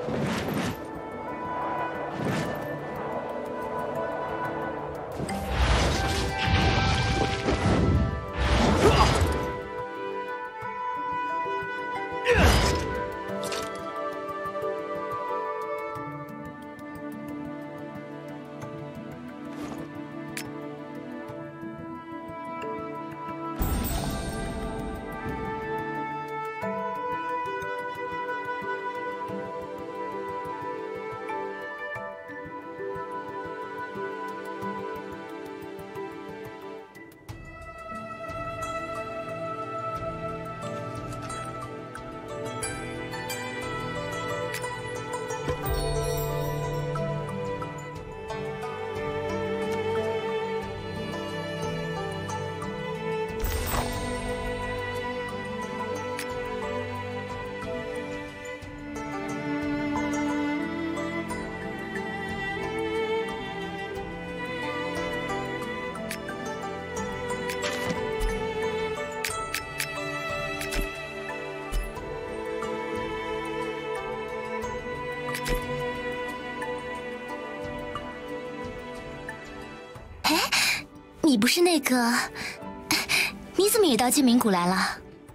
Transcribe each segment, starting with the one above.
你不是那个？你怎么也到剑鸣谷来了？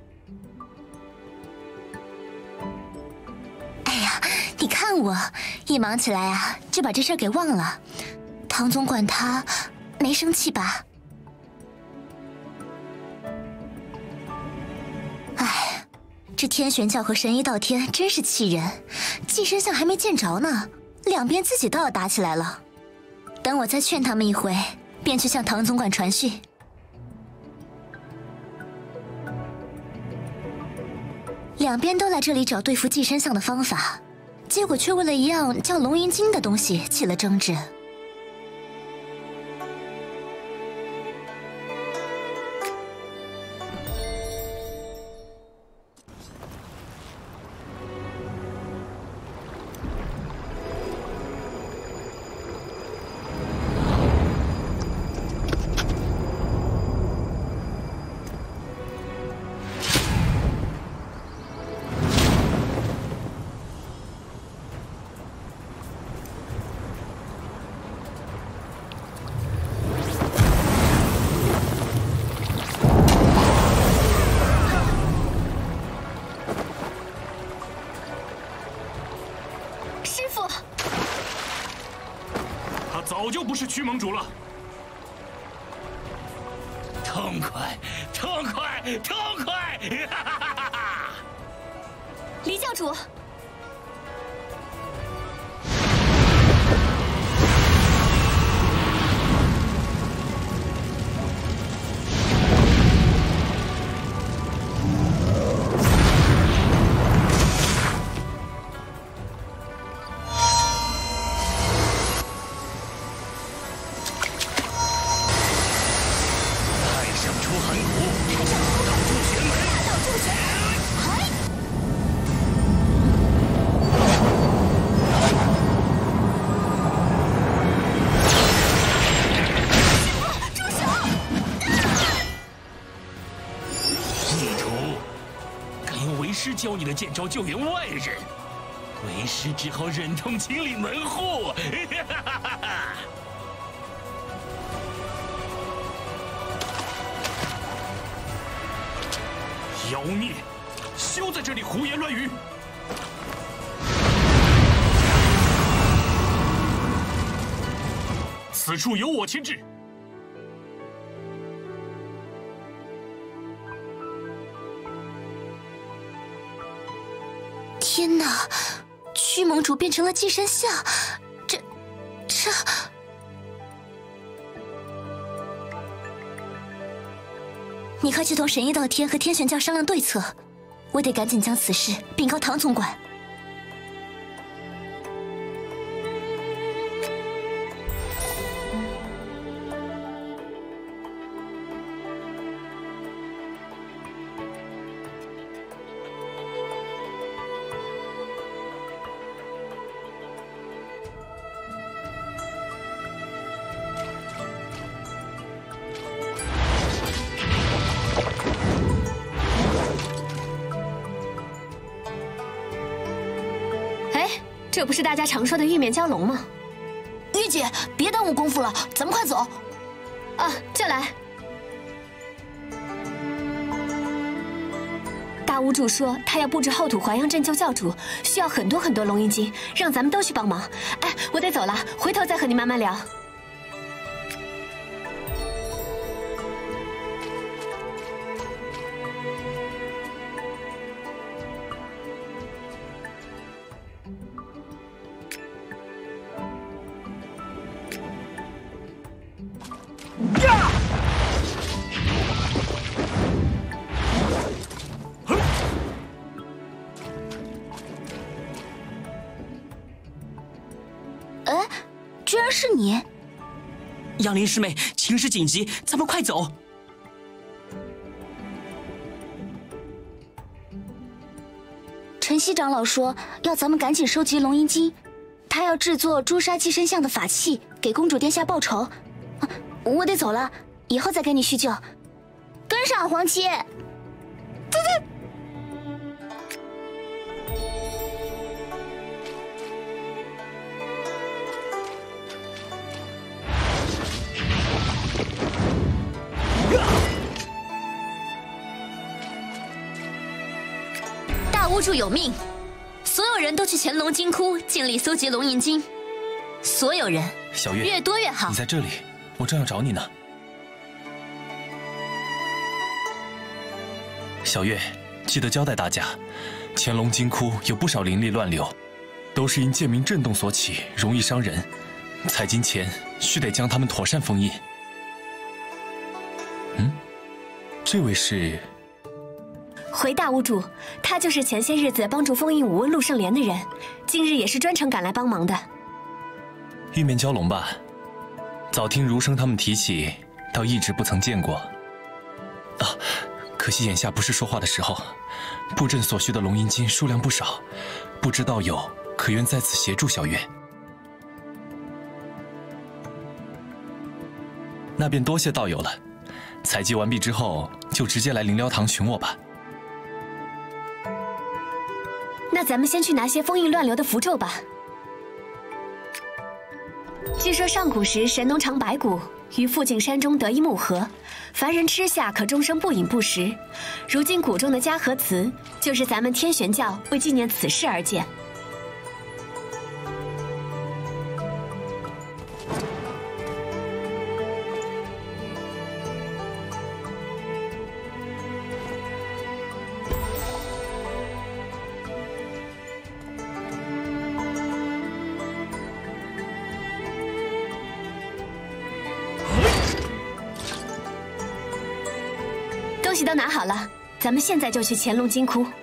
哎呀，你看我一忙起来啊，就把这事儿给忘了。唐总管他没生气吧？哎，这天玄教和神医道天真是气人，寄生象还没见着呢，两边自己都要打起来了。等我再劝他们一回。 便去向唐总管传讯。两边都来这里找对付寄生象的方法，结果却为了一样叫龙吟经的东西起了争执。 早就不是驱蒙主了。痛快，痛快，痛快！哈哈哈哈！ 黎教主， 教你的剑招救援外人，为师只好忍痛清理门户。妖孽，休在这里胡言乱语！此处由我牵制。 天哪！驱蒙主变成了寄生象，这……你快去同神医道天和天玄教商量对策，我得赶紧将此事禀告唐总管。 这不是大家常说的玉面蛟龙吗？ 玉姐，别耽误功夫了，咱们快走。 啊，就来。大巫祝说他要布置后土还阳阵救教主，需要很多龙银金，让咱们都去帮忙。哎，我得走了，回头再和你慢慢聊。 哎，居然是你！ 杨林师妹，情势紧急，咱们快走！ 晨曦长老说要咱们赶紧收集龙银金，他要制作诛杀寄生象的法器，给公主殿下报仇。啊，我得走了，以后再跟你叙旧。跟上，黄七。大巫祝有命，所有人都去乾隆金窟尽力搜集龙银金。所有人， 小月， 越多越好。 你在这里，我正要找你呢。小月，记得交代大家，乾隆金窟有不少灵力乱流，都是因剑鸣震动所起，容易伤人。采金前须得将它们妥善封印。这位是？ 回大巫祝，他就是前些日子帮助封印武温陆圣莲的人，今日也是专程赶来帮忙的。 玉面蛟龙吧？早听儒生他们提起，倒一直不曾见过。啊，可惜眼下不是说话的时候。布阵所需的龙银金数量不少，不知道友可愿在此协助小月？那便多谢道友了。采集完毕之后，就直接来灵疗堂寻我吧。 那咱们先去拿些封印乱流的符咒吧。据说上古时神农尝百谷，于附近山中得一木盒，凡人吃下可终生不饮不食。如今谷中的嘉禾祠，就是咱们天玄教为纪念此事而建。东西都拿好了，咱们现在就去乾隆金窟。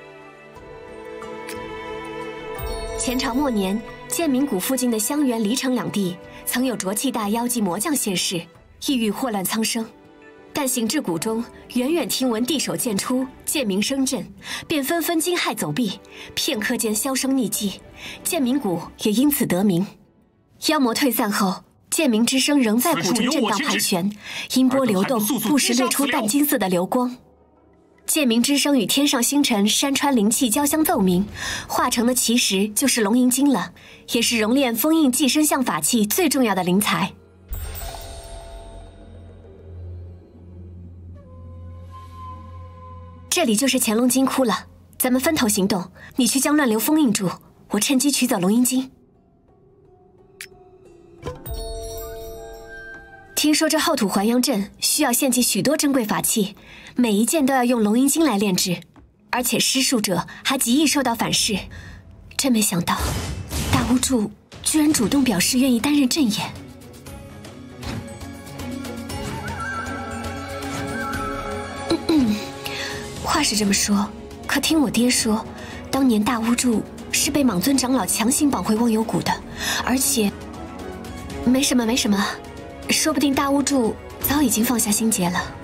前朝末年，建明谷附近的襄垣、黎城两地，曾有浊气大妖及魔将现世，意欲祸乱苍生。但行至谷中，远远听闻地首渐出，建明声震，便纷纷惊骇走避，片刻间销声匿迹，建明谷也因此得名。妖魔退散后，剑鸣之声仍在谷中震荡盘旋，音波流动，不时掠出淡金色的流光。剑鸣之声与天上星辰、山川灵气交相奏鸣，化成的其实就是龙银晶了，也是熔炼封印寄生象法器最重要的灵材。这里就是乾隆金窟了，咱们分头行动，你去将乱流封印住，我趁机取走龙银晶。听说这后土还阳阵需要献祭许多珍贵法器，每一件都要用龙银晶来炼制，而且施术者还极易受到反噬。真没想到，大巫祝居然主动表示愿意担任阵眼。话是这么说，可听我爹说，当年大巫祝是被莽尊长老强行绑回忘忧谷的，而且……没什么，没什么。说不定大巫祝早已经放下心结了。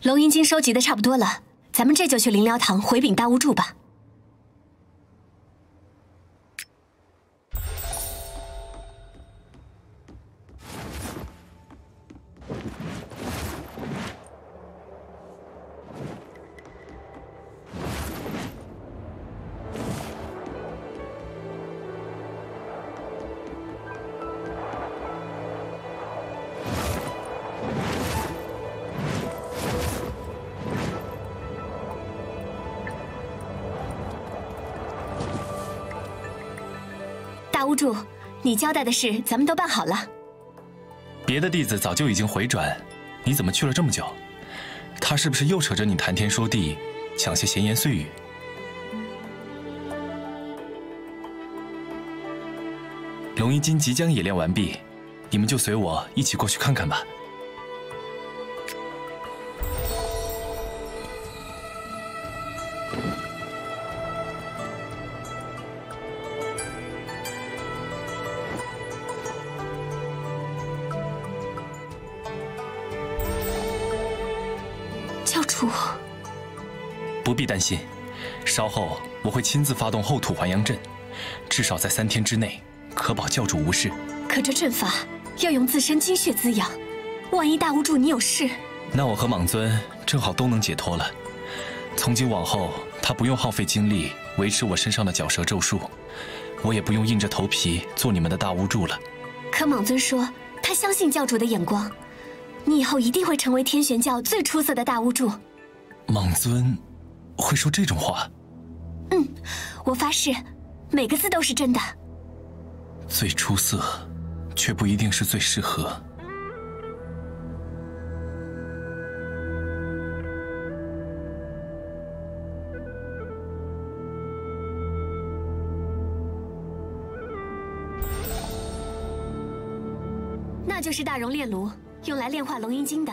龙吟经收集的差不多了，咱们这就去灵疗堂回禀大巫祝吧。大巫祝，你交代的事咱们都办好了。 别的弟子早就已经回转，你怎么去了这么久？他是不是又扯着你谈天说地，讲些闲言碎语？龙吟经即将冶炼完毕，你们就随我一起过去看看吧。 教主， 不必担心，稍后我会亲自发动后土还阳阵，至少在3天之内，可保教主无事。 可这阵法要用自身精血滋养，万一大巫祝你有事， 那我和莽尊正好都能解脱了。从今往后，他不用耗费精力维持我身上的绞蛇咒术，我也不用硬着头皮做你们的大巫祝了。 可莽尊说他相信教主的眼光，你以后一定会成为天玄教最出色的大巫祝。 莽尊会说这种话？ 嗯，我发誓，每个字都是真的。 最出色，却不一定是最适合。 那就是大熔炼炉，用来炼化龙吟经的。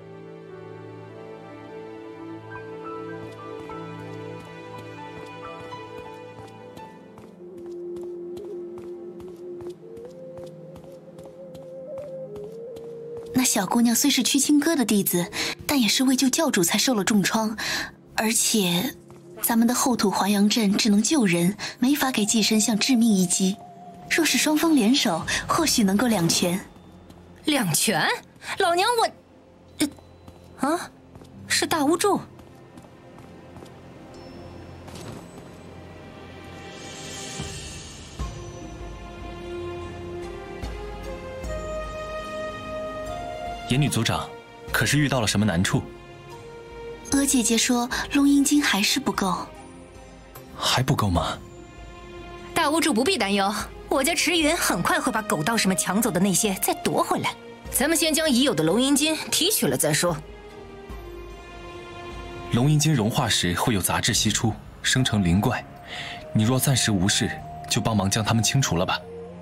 那小姑娘虽是屈清歌的弟子，但也是为救教主才受了重创，而且咱们的后土还阳阵只能救人，没法给寄生象致命一击。若是双方联手，或许能够两全。 两全？老娘我……是大巫祝。 严女族长，可是遇到了什么难处？ 娥姐姐说龙吟经还是不够。 还不够吗？ 大巫祝不必担忧，我家池云很快会把狗道士们抢走的那些再夺回来。咱们先将已有的龙吟经提取了再说。 龙吟经融化时会有杂质析出，生成灵怪。你若暂时无事，就帮忙将它们清除了吧。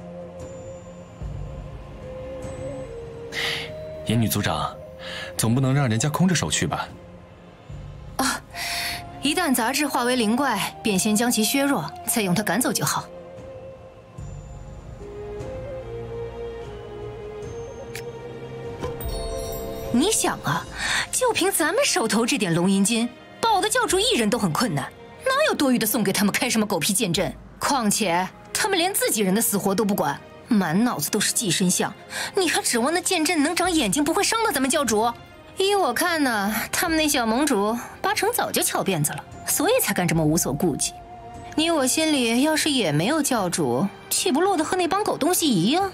严女族长，总不能让人家空着手去吧？ 一旦杂质化为灵怪，便先将其削弱，再用它赶走就好。你想啊，就凭咱们手头这点龙吟金，保的教主一人都很困难，哪有多余的送给他们开什么狗屁剑阵？况且他们连自己人的死活都不管，满脑子都是寄生象，你还指望那剑阵能长眼睛，不会伤到咱们教主？依我看呢，他们那小盟主八成早就翘辫子了，所以才敢这么无所顾忌。你我心里要是也没有教主，岂不落得和那帮狗东西一样？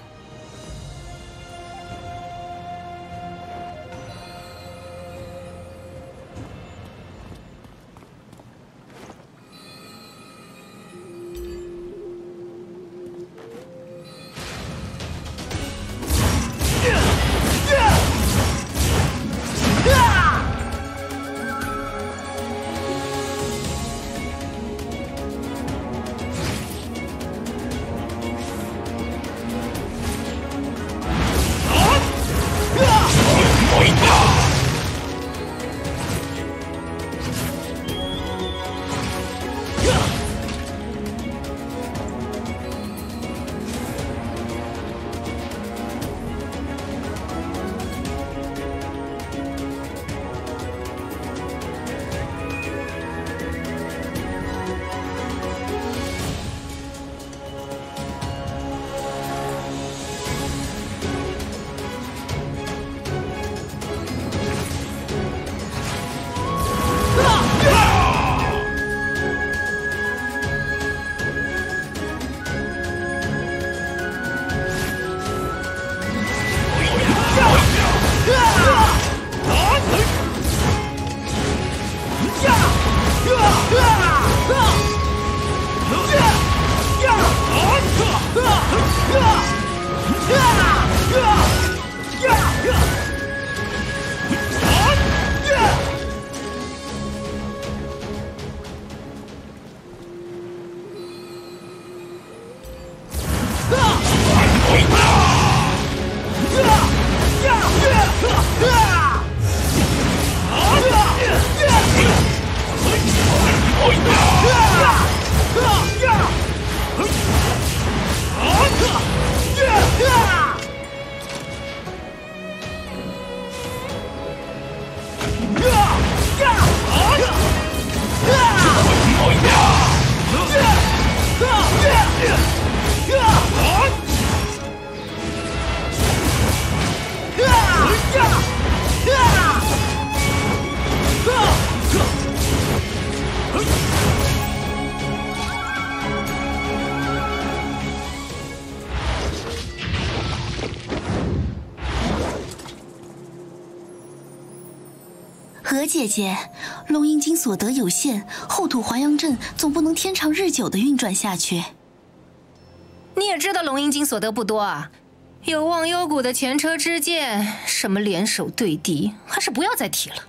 何姐姐，龙阴经所得有限，后土还阳阵总不能天长日久的运转下去。 你也知道龙阴经所得不多啊，有忘忧谷的前车之鉴，什么联手对敌，还是不要再提了。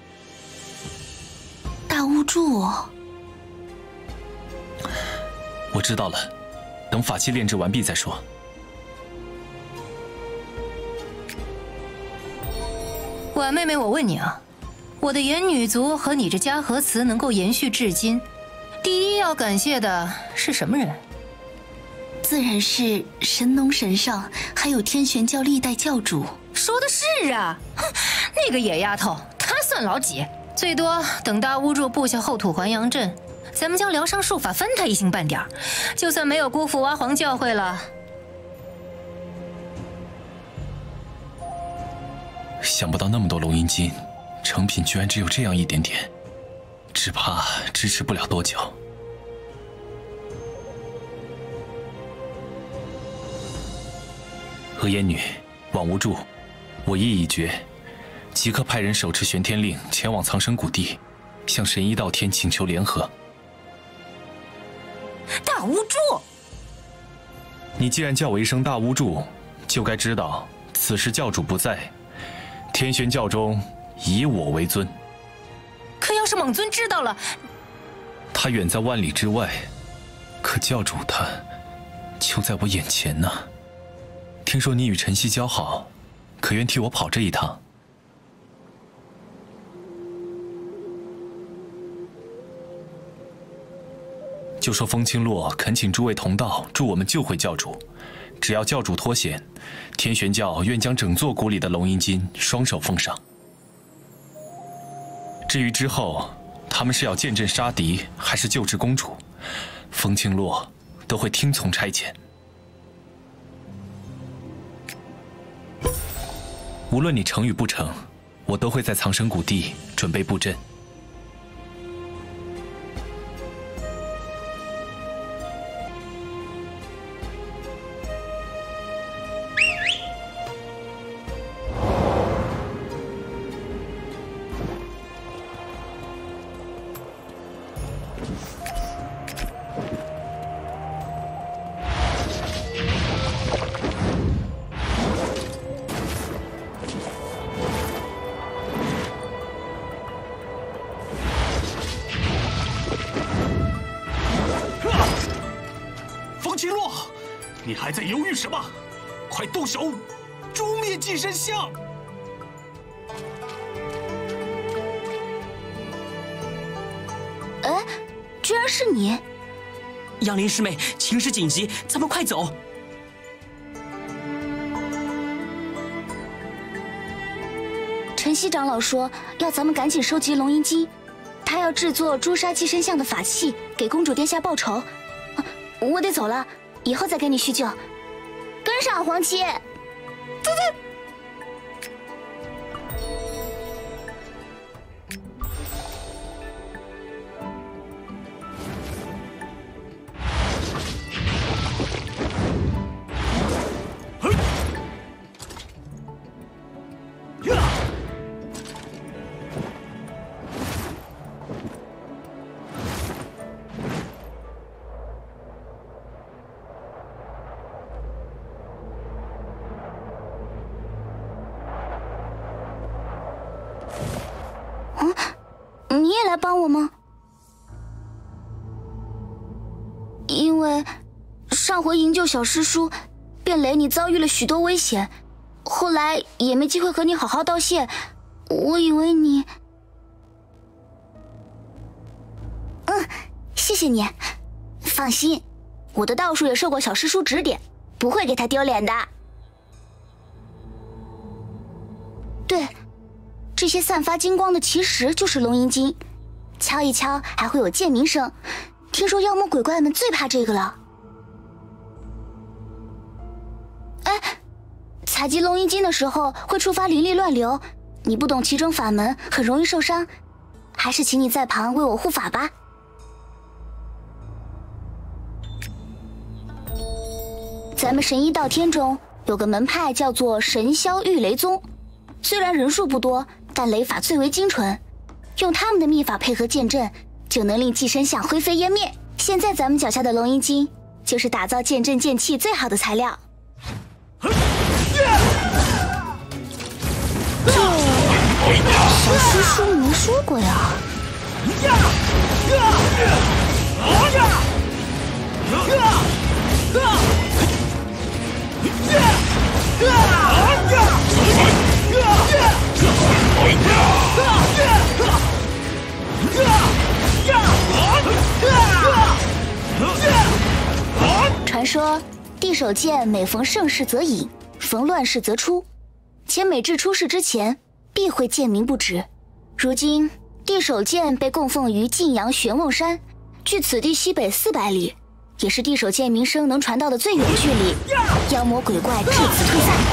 大巫祝， 我知道了，等法器炼制完毕再说。 婉妹妹，我问你啊，我的炎女族和你这嘉禾祠能够延续至今，第一要感谢的是什么人？ 自然是神农神上，还有天玄教历代教主。 说的是啊，哼，那个野丫头，她算老几？最多等大巫祝布下后土还阳阵，咱们将疗伤术法分他一星半点，就算没有辜负娲皇教诲了。 想不到那么多龙阴金，成品居然只有这样一点点，只怕支持不了多久。何烟女，枉无助，我意已决，即刻派人手持玄天令前往藏身谷地，向神医道天请求联合。 大巫祝， 你既然叫我一声大巫祝，就该知道此时教主不在，天玄教中以我为尊。 可要是猛尊知道了， 他远在万里之外，可教主他就在我眼前呢。听说你与晨曦交好，可愿替我跑这一趟？就说风清洛恳请诸位同道助我们救回教主，只要教主脱险，天玄教愿将整座谷里的龙阴金双手奉上。至于之后他们是要见阵杀敌，还是救治公主，风清洛都会听从差遣。无论你成与不成，我都会在藏身谷地准备布阵。 你还在犹豫什么？快动手，诛灭寄生象！ 哎，居然是你！ 杨林师妹，情势紧急，咱们快走！ 晨曦长老说要咱们赶紧收集龙阴金，他要制作诛杀寄生象的法器，给公主殿下报仇。我得走了。以后再跟你叙旧，跟上黄七。 来帮我吗？因为上回营救小师叔，变雷你遭遇了许多危险，后来也没机会和你好好道谢。我以为你……谢谢你。放心，我的道术也受过小师叔指点，不会给他丢脸的。对，这些散发金光的其实就是龙吟金，敲一敲还会有剑鸣声。听说妖魔鬼怪们最怕这个了。哎，采集龙吟金的时候会触发灵力乱流，你不懂其中法门，很容易受伤。还是请你在旁为我护法吧。咱们神医道天中有个门派叫做神霄御雷宗，虽然人数不多，但雷法最为精纯，用他们的秘法配合剑阵，就能令寄生象灰飞烟灭。现在咱们脚下的龙吟金，就是打造剑阵剑气最好的材料。小师叔没说过呀。传说地手剑每逢盛世则隐，逢乱世则出，且每至出世之前必会剑鸣不止。如今地手剑被供奉于晋阳玄瓮山，距此地西北400里，也是地手剑名声能传到的最远距离，妖魔鬼怪至此退散。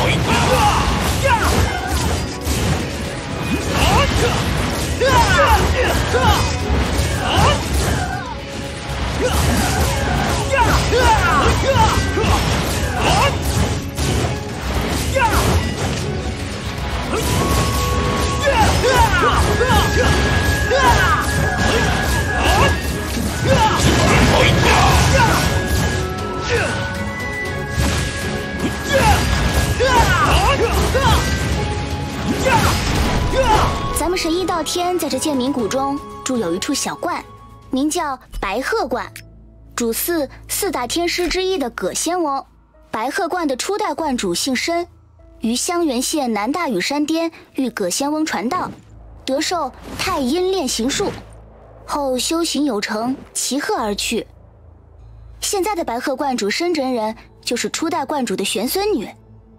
咱们神医道天在这剑鸣谷中住有一处小观，名叫白鹤观，主祀4大天师之一的葛仙翁。白鹤观的初代观主姓申，于襄垣县南大屿山巅遇葛仙翁传道，得受太阴炼形术，后修行有成，骑鹤而去。现在的白鹤观主申真人就是初代观主的玄孙女。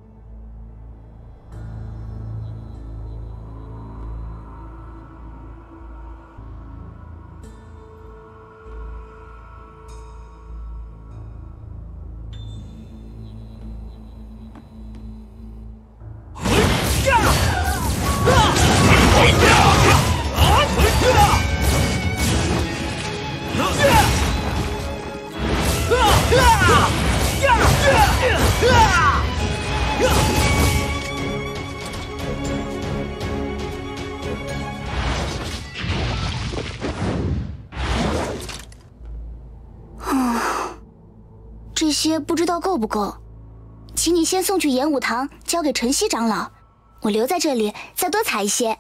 这些不知道够不够，请你先送去演武堂，交给晨曦长老。我留在这里，再多采一些。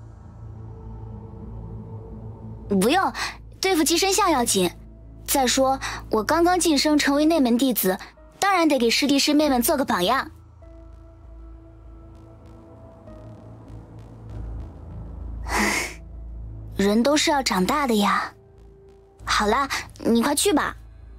不用，对付寄生象要紧。再说，我刚刚晋升成为内门弟子，当然得给师弟师妹们做个榜样。人都是要长大的呀。好啦，你快去吧。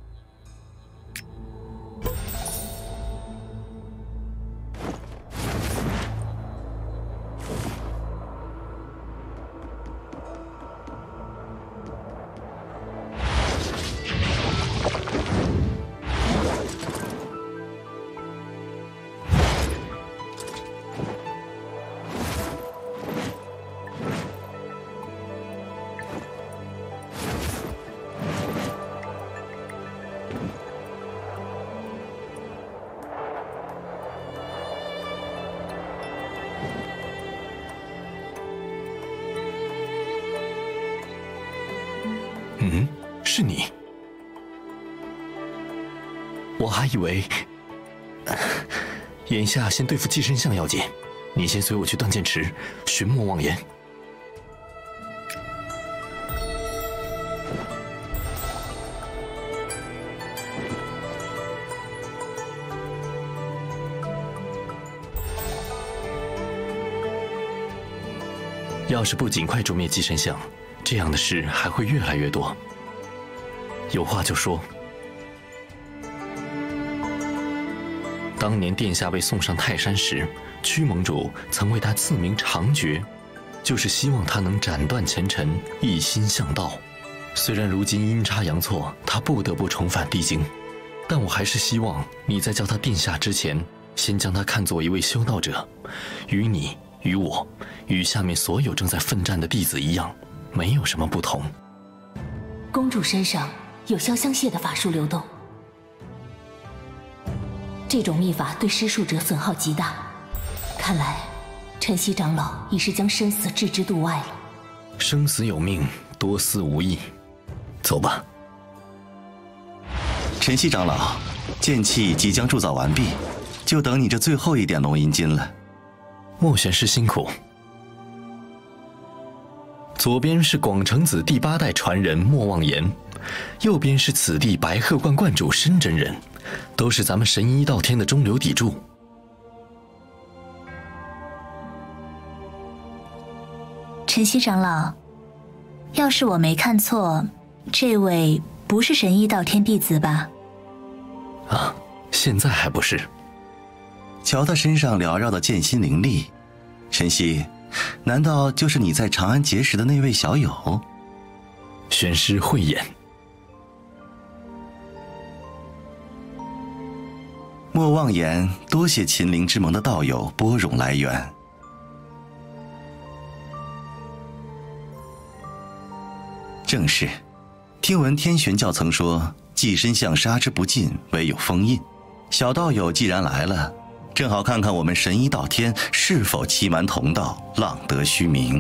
是你，我还以为，眼下先对付寄生象要紧。你先随我去断剑池寻魔望岩。 要是不尽快诛灭寄生象，这样的事还会越来越多。有话就说。当年殿下被送上泰山时，屈盟主曾为他赐名长觉，就是希望他能斩断前尘，一心向道。虽然如今阴差阳错，他不得不重返帝京，但我还是希望你在叫他殿下之前，先将他看作一位修道者，与你、与我、与下面所有正在奋战的弟子一样，没有什么不同。 公主身上有潇湘蟹的法术流动，这种秘法对施术者损耗极大。看来，晨曦长老已是将生死置之度外了。 生死有命，多思无益。走吧。 晨曦长老，剑气即将铸造完毕，就等你这最后一点龙银金了。 莫玄师辛苦。左边是广成子第8代传人莫忘言，右边是此地白鹤观观主申真人，都是咱们神医道天的中流砥柱。 晨曦长老，要是我没看错，这位不是神医道天弟子吧？ 啊，现在还不是。 瞧他身上缭绕的剑心灵力，晨曦，难道就是你在长安结识的那位小友？ 玄师慧眼。 莫忘言多谢秦陵之盟的道友拨冗来援。正是，听闻天玄教曾说寄生象杀之不尽，唯有封印。小道友既然来了，正好看看我们神医道天是否欺瞒同道，浪得虚名。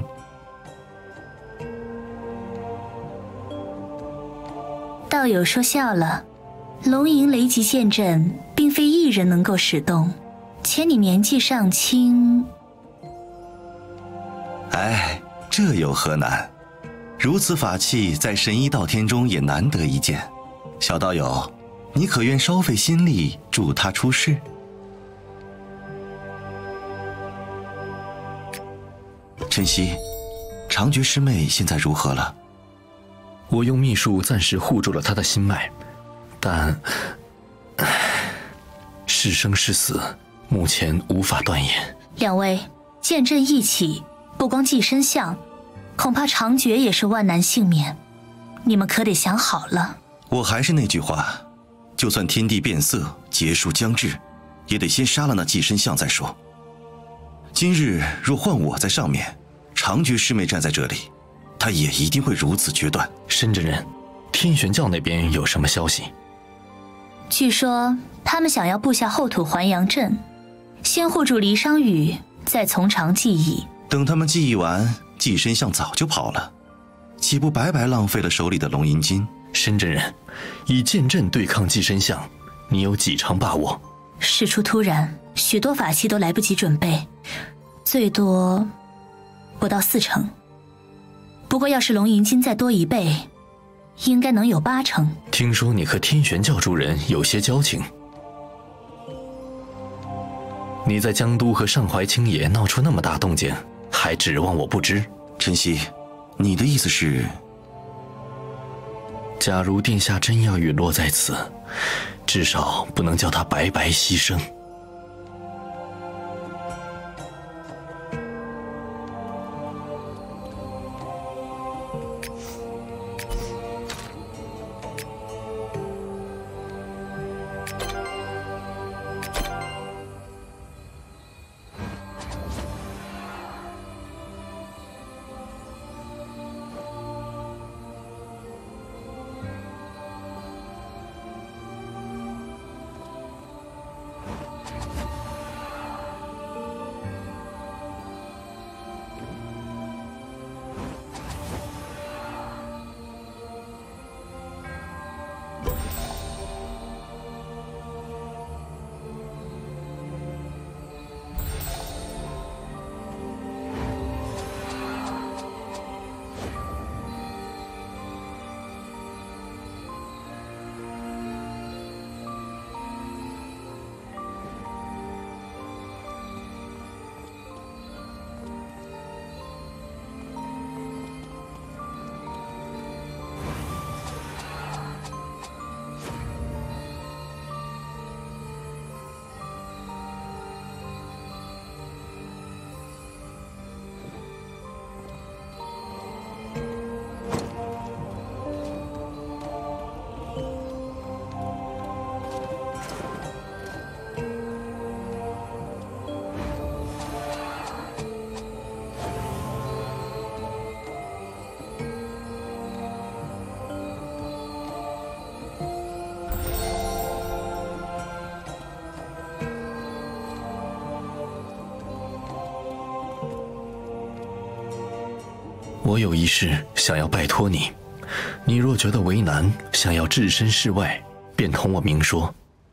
道友说笑了，龙吟雷击剑阵并非一人能够使动，且你年纪尚轻。 哎，这有何难？如此法器在神医道天中也难得一见。小道友，你可愿稍费心力助他出世？晨曦，长觉师妹现在如何了？ 我用秘术暂时护住了她的心脉，但是生是死，目前无法断言。 两位，剑阵一起，不光寄生象，恐怕长觉也是万难幸免。你们可得想好了。 我还是那句话，就算天地变色，劫数将至，也得先杀了那寄生象再说。今日若换我在上面，长觉师妹站在这里，她也一定会如此决断。 申真人，天玄教那边有什么消息？ 据说他们想要布下后土还阳阵，先护住离殇雨，再从长计议。 等他们计议完，寄生象早就跑了，岂不白白浪费了手里的龙银金？ 申真人，以剑阵对抗寄生象，你有几成把握？ 事出突然，许多法器都来不及准备，最多不到4成。不过要是龙银金再多1倍，应该能有8成。 听说你和天玄教主人有些交情，你在江都和上怀清野闹出那么大动静，还指望我不知？ 晨曦，你的意思是？ 假如殿下真要陨落在此，至少不能叫他白白牺牲。 我有一事想要拜托你，你若觉得为难，想要置身事外，便同我明说。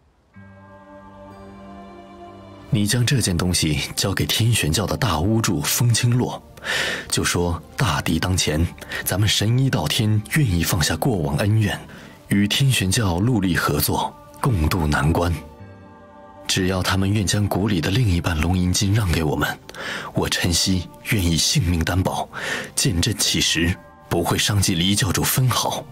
你将这件东西交给天玄教的大巫祝风清洛，就说大敌当前，咱们神医道天愿意放下过往恩怨，与天玄教戮力合作，共度难关。只要他们愿将谷里的另一半龙银金让给我们，我陈曦愿意性命担保，剑阵起时不会伤及黎教主分毫。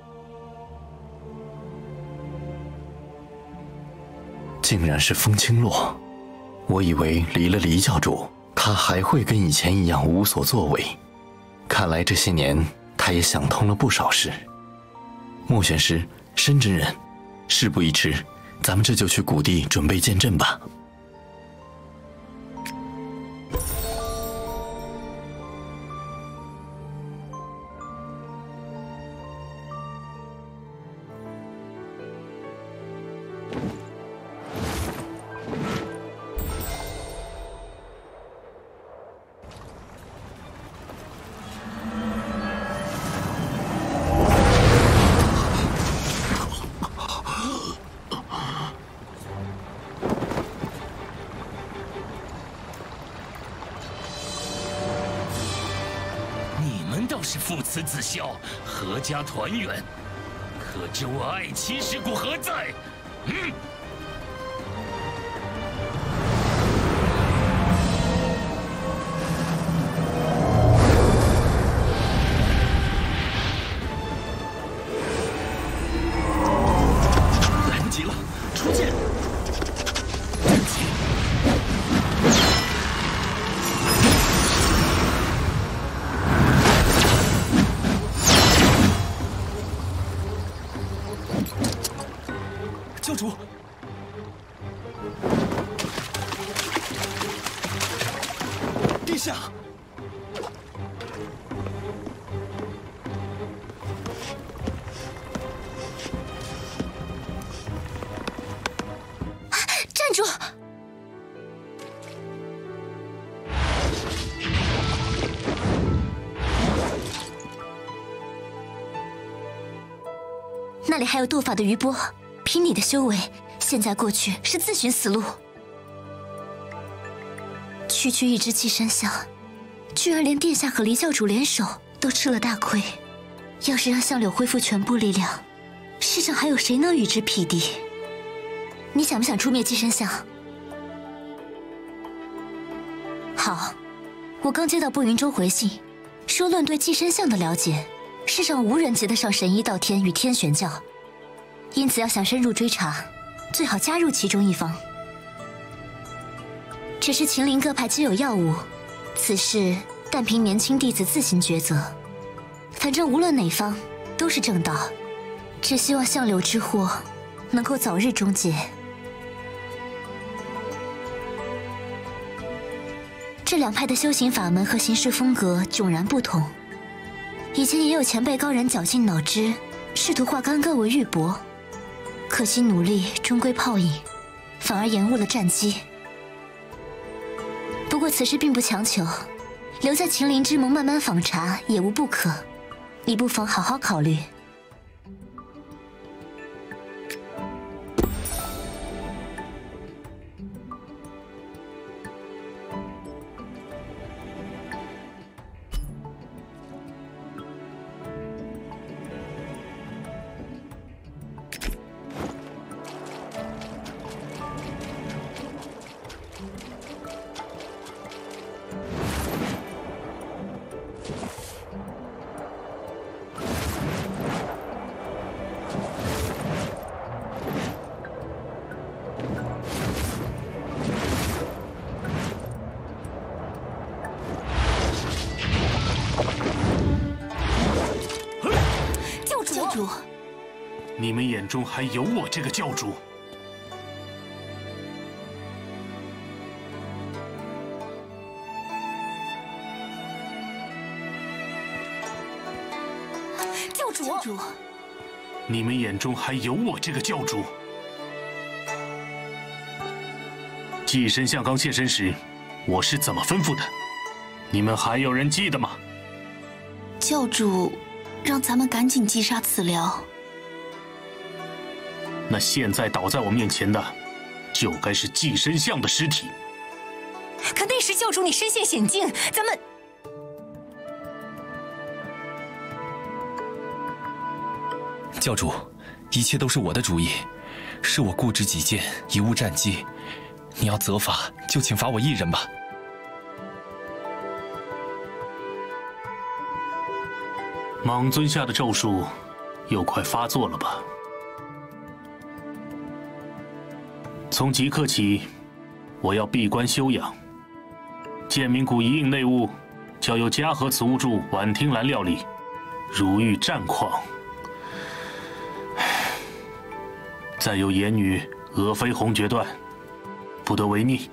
竟然是风清洛，我以为离了黎教主，他还会跟以前一样无所作为。看来这些年他也想通了不少事。莫玄师、申真人，事不宜迟，咱们这就去谷地准备剑阵吧。 倒是父慈子孝，阖家团圆。可知我爱妻之故何在？ 来不及了，出剑！教主，殿下， 站住！那里还有斗法的余波。凭你的修为，现在过去是自寻死路。区区一只寄生象，居然连殿下和黎教主联手都吃了大亏。要是让相柳恢复全部力量，世上还有谁能与之匹敌？你想不想诛灭寄生象？好，我刚接到步云州回信，说论对寄生象的了解，世上无人及得上神医道天与天玄教。因此，要想深入追查，最好加入其中一方。只是秦陵各派皆有要务，此事但凭年轻弟子自行抉择。反正无论哪方，都是正道。只希望相柳之祸能够早日终结。这两派的修行法门和行事风格迥然不同。以前也有前辈高人绞尽脑汁，试图化干戈为玉帛。可惜努力终归泡影，反而延误了战机。不过此事并不强求，留在秦陵之盟慢慢访查也无不可，你不妨好好考虑。教主， 你们眼中还有我这个教主？ 教主， 你们眼中还有我这个教主？寄生象刚现身时，我是怎么吩咐的？你们还有人记得吗？ 教主让咱们赶紧击杀此僚。 那现在倒在我面前的，就该是寄生象的尸体。 可那时教主你身陷险境，咱们…… 教主，一切都是我的主意，是我固执己见，贻误战机。你要责罚，就请罚我一人吧。 莽尊下的咒术又快发作了吧？从即刻起，我要闭关休养。剑冥谷一应内务，交由嘉禾慈屋助婉听兰料理，如遇战况。再由野女娥妃红决断，不得违逆。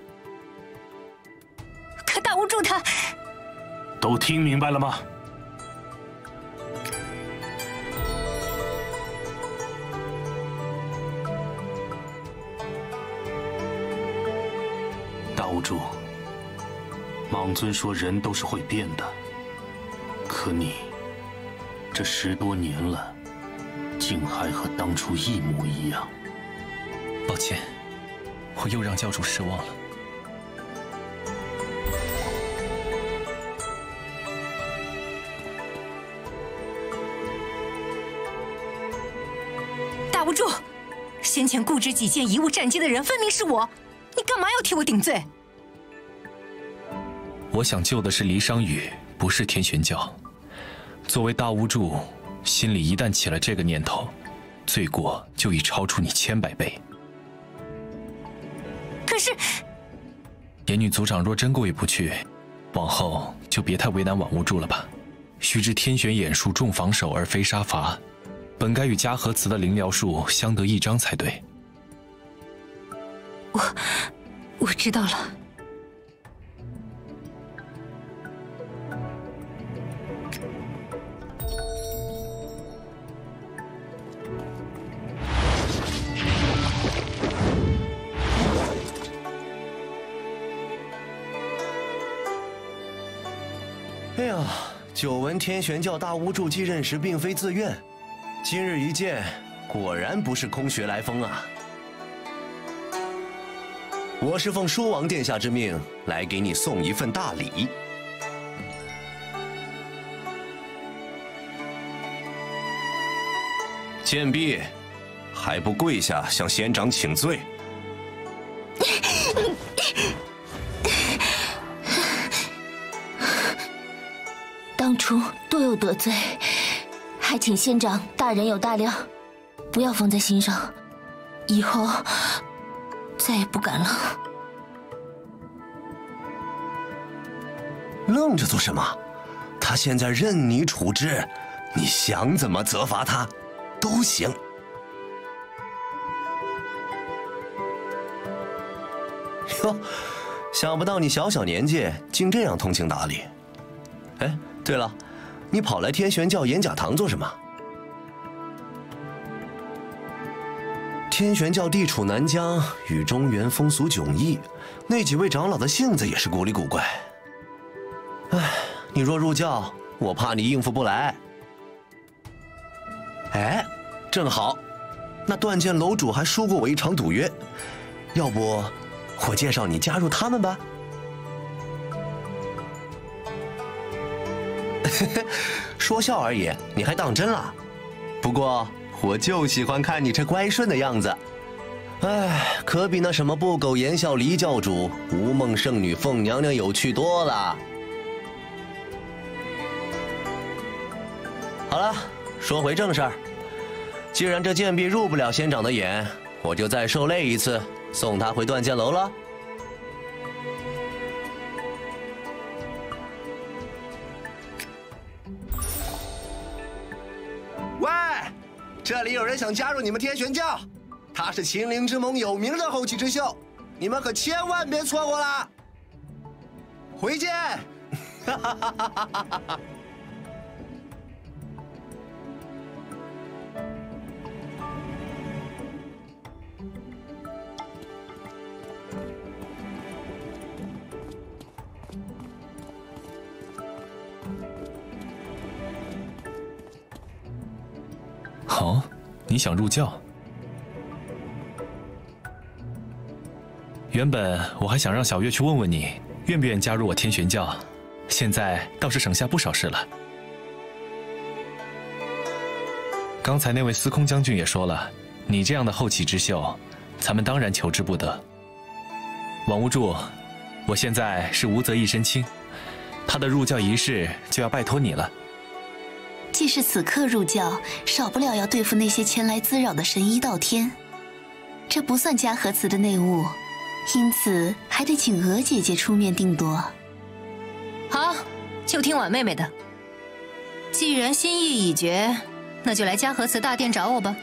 可大巫祝他…… 都听明白了吗？大巫祝，莽尊说人都是会变的，可你这10多年了，竟还和当初一模一样。 抱歉，我又让教主失望了。 大巫祝，先前固执己见、贻误战机的人分明是我，你干嘛要替我顶罪？ 我想救的是离殇雨，不是天玄教。作为大巫祝，心里一旦起了这个念头，罪过就已超出你千百倍。 可是， 野女族长若真过意不去，往后就别太为难婉巫祝了吧。须知天玄眼术重防守而非杀伐，本该与嘉禾慈的灵疗术相得益彰才对。 我知道了。 哎呀，久闻天玄教大巫祝继任时并非自愿，今日一见，果然不是空穴来风啊！我是奉书王殿下之命来给你送一份大礼。贱婢，还不跪下向仙长请罪？ 当初多有得罪，还请仙长大人有大量，不要放在心上，以后再也不敢了。 愣着做什么？他现在任你处置，你想怎么责罚他，都行。哟，想不到你小小年纪竟这样通情达理。哎，对了，你跑来天玄教演讲堂做什么？天玄教地处南疆，与中原风俗迥异，那几位长老的性子也是古里古怪。哎，你若入教，我怕你应付不来。哎，正好，那断剑楼主还输过我一场赌约，要不我介绍你加入他们吧？说笑而已，你还当真了？不过我就喜欢看你这乖顺的样子。哎，可比那什么不苟言笑黎教主、无梦圣女凤娘娘有趣多了。好了，说回正事儿。既然这贱婢入不了仙长的眼，我就再受累一次，送她回断剑楼了。喂，这里有人想加入你们天玄教，他是秦陵之盟有名的后起之秀，你们可千万别错过了。回见！哈哈哈哈哈哈！ 哦，你想入教？原本我还想让小月去问问你，愿不愿加入我天玄教，现在倒是省下不少事了。刚才那位司空将军也说了，你这样的后起之秀，咱们当然求之不得。王无助，我现在是无责一身轻，他的入教仪式就要拜托你了。 既是此刻入教，少不了要对付那些前来滋扰的神医道天，这不算嘉禾祠的内务，因此还得请娥姐姐出面定夺。 好，就听婉妹妹的。既然心意已决，那就来嘉禾祠大殿找我吧。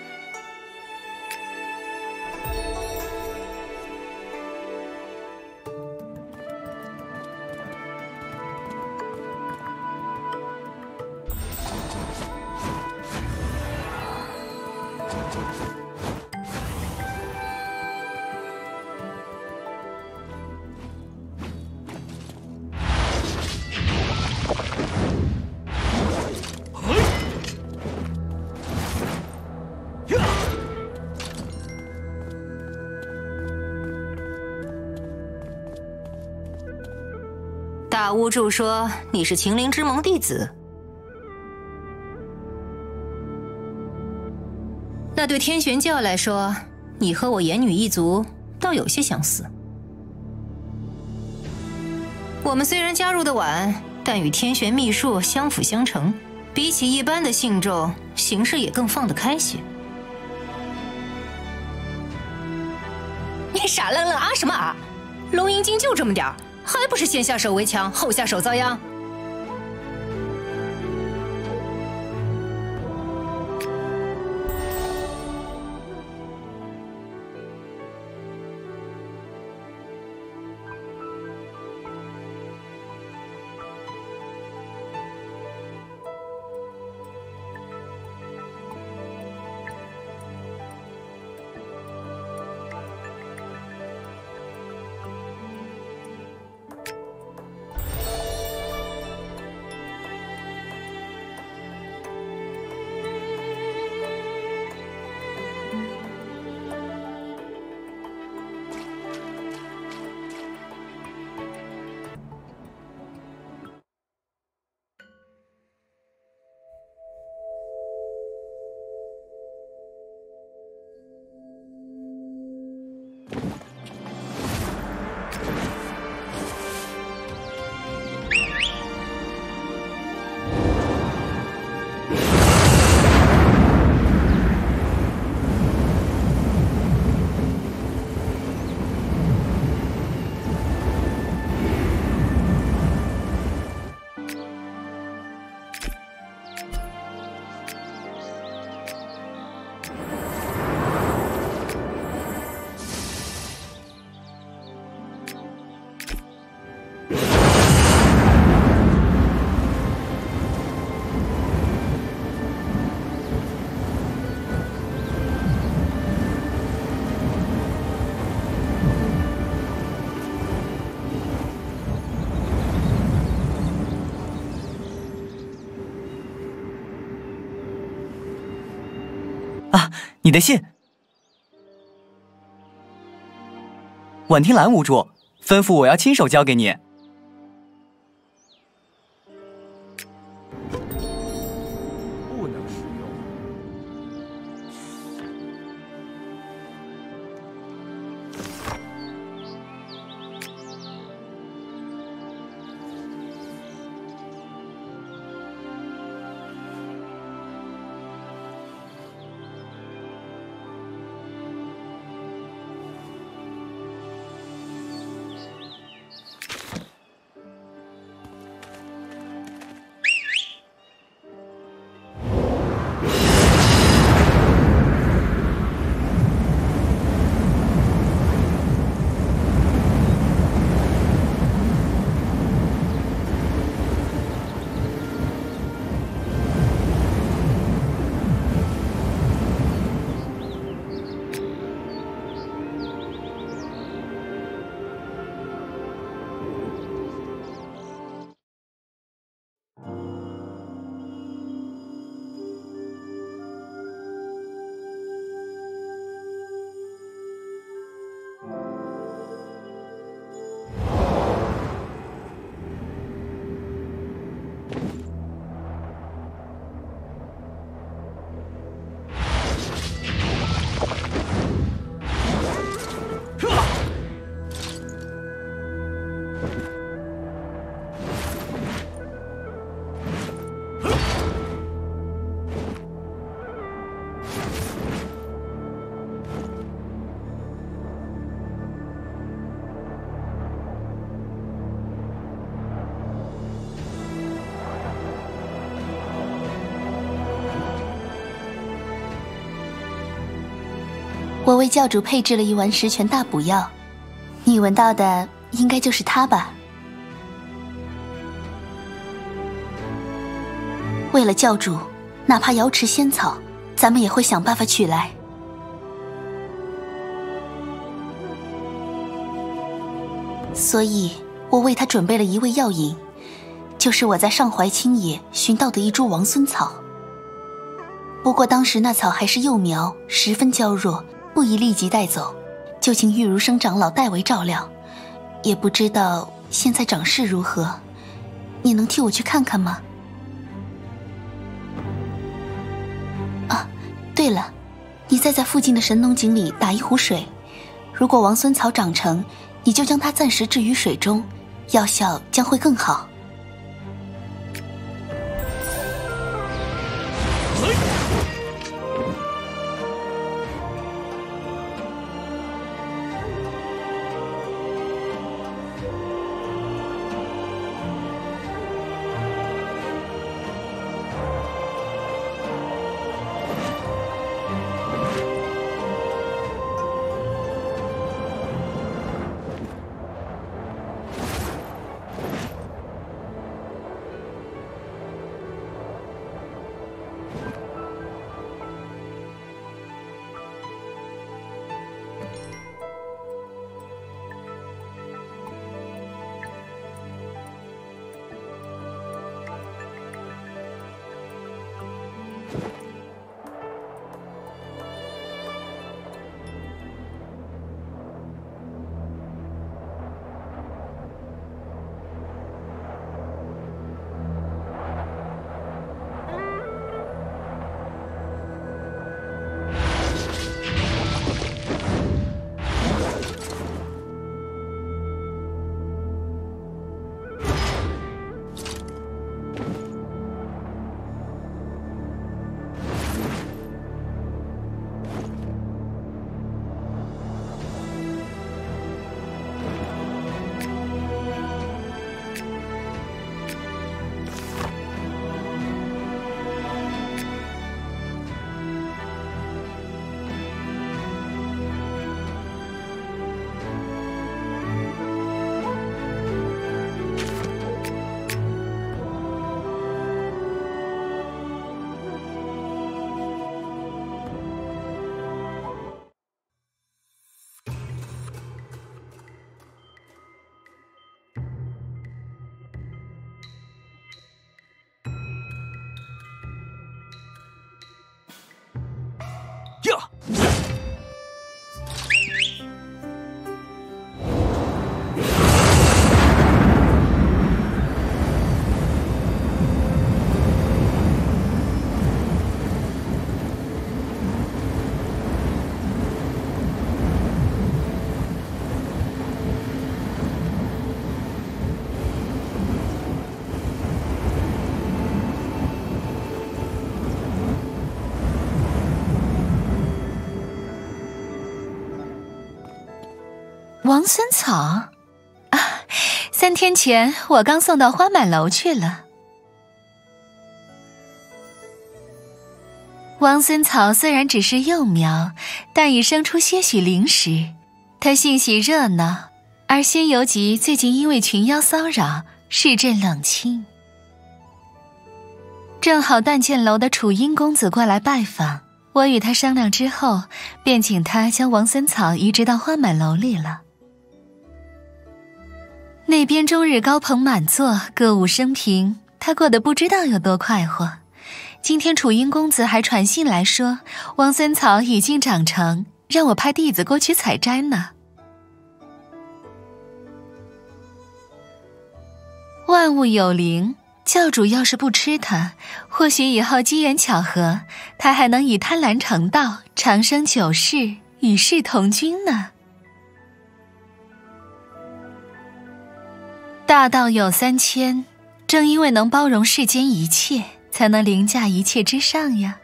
大巫祝说你是秦陵之盟弟子，那对天玄教来说，你和我言女一族倒有些相似。我们虽然加入的晚，但与天玄秘术相辅相成，比起一般的信众，行事也更放得开些。你傻愣愣啊什么啊？龙吟经就这么点儿，还不是先下手为强，后下手遭殃？ 你的信，婉听兰无主吩咐我要亲手交给你。 不能使用。 我为教主配置了一丸十全大补药，你闻到的应该就是它吧？为了教主，哪怕瑶池仙草，咱们也会想办法取来。所以，我为他准备了一味药引，就是我在上怀青野寻到的一株王孙草。不过当时那草还是幼苗，十分娇弱，不宜立即带走，就请玉如生长老代为照料。也不知道现在长势如何，你能替我去看看吗？啊，对了，你再在附近的神农井里打一壶水，如果王孙草长成，你就将它暂时置于水中，药效将会更好。 呀！ 王孙草啊，3天前我刚送到花满楼去了。王孙草虽然只是幼苗，但已生出些许灵识。它性喜热闹，而仙游集最近因为群妖骚扰，市镇冷清。正好断剑楼的楚英公子过来拜访，我与他商量之后，便请他将王孙草移植到花满楼里了。那边终日高朋满座，歌舞升平，他过得不知道有多快活。今天楚英公子还传信来说，王孙草已经长成，让我派弟子过去采摘呢。万物有灵，教主要是不吃它，或许以后机缘巧合，他还能以贪婪成道，长生久世，与世同君呢。大道有3000，正因为能包容世间一切，才能凌驾一切之上呀。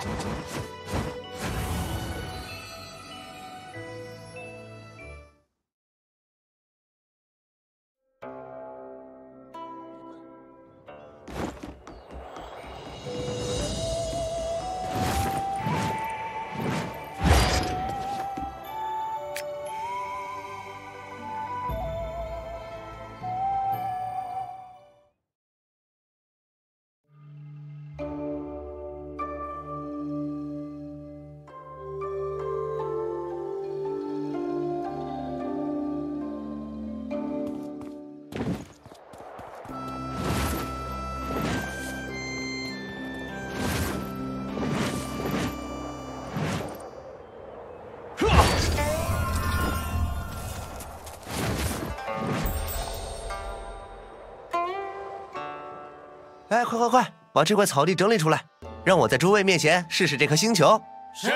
哎，快，把这块草地整理出来，让我在诸位面前试试这颗星球。 是。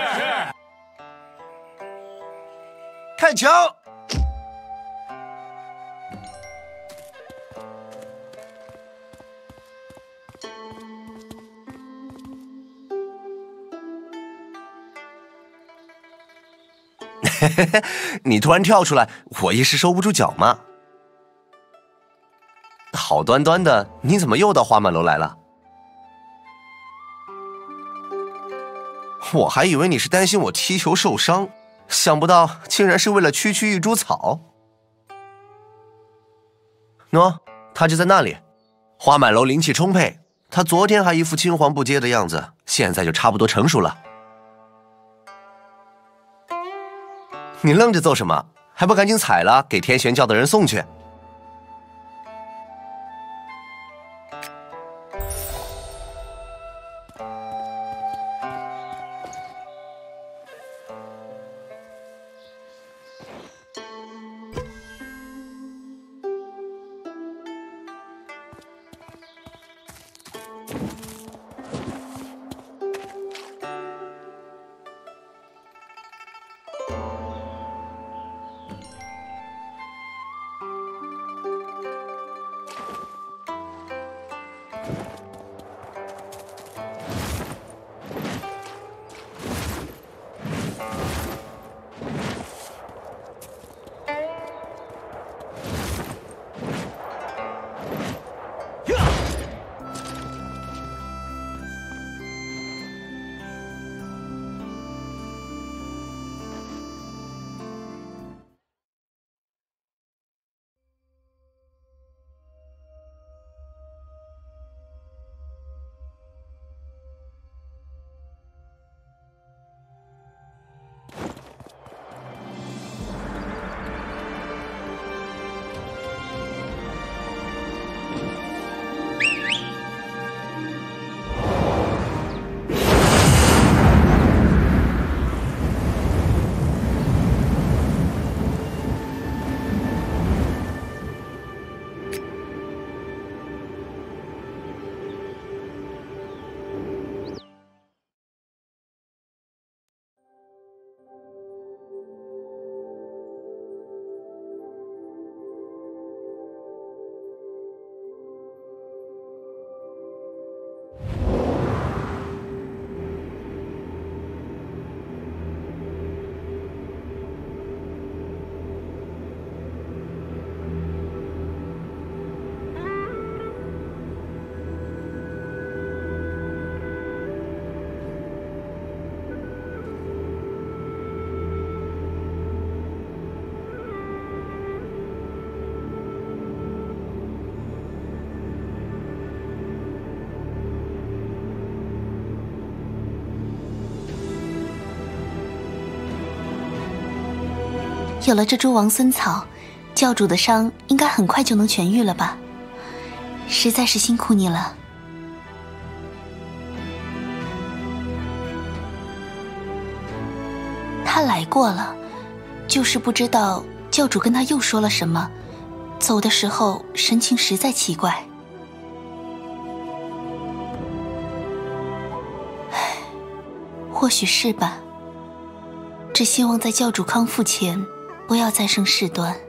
看球。你突然跳出来，我一时收不住脚嘛。好端端的，你怎么又到花满楼来了？我还以为你是担心我踢球受伤，想不到竟然是为了区区一株草。喏，它就在那里。花满楼灵气充沛，它昨天还一副青黄不接的样子，现在就差不多成熟了。你愣着做什么？还不赶紧采了，给天玄教的人送去。 有了这株王孙草，教主的伤应该很快就能痊愈了吧？实在是辛苦你了。他来过了，就是不知道教主跟他又说了什么，走的时候神情实在奇怪。唉，或许是吧。只希望在教主康复前不要再生事端。